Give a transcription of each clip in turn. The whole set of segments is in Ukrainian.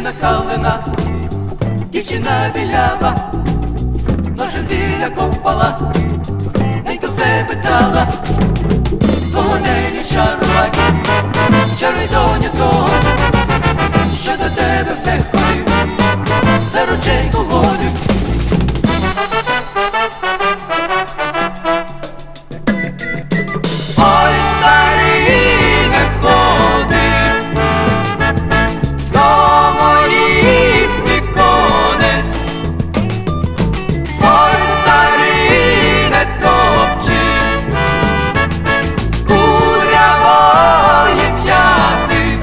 дівчина калина, дівчина білява, ножем зілля копала, ненька все питала, кого не чарувать, чаруй доню того, що до тебе все ходив, за ручейку водив. Ой, старий не ходив до моїх віконець, ой, старий не топчи курявої м'яти.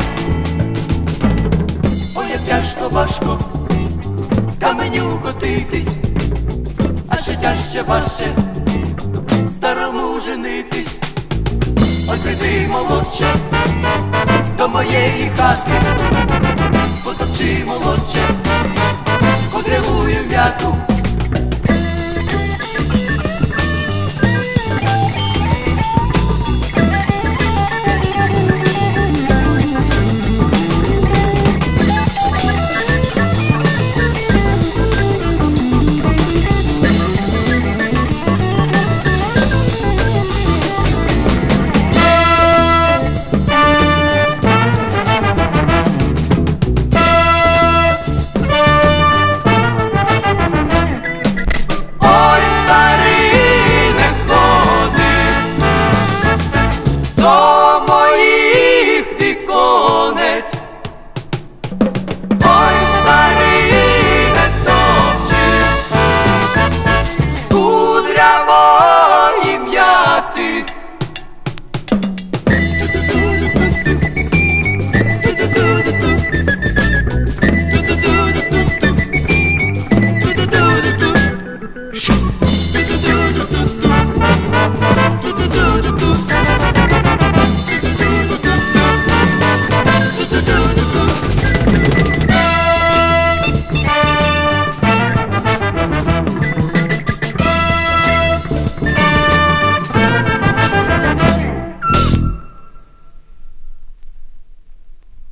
Ой, як тяжко важко каменю котитись, а ще тяжче важче старому женитись. Ой, прийди, молодче, до моєї хати, потопчи, молодче, кудрявую м'яту.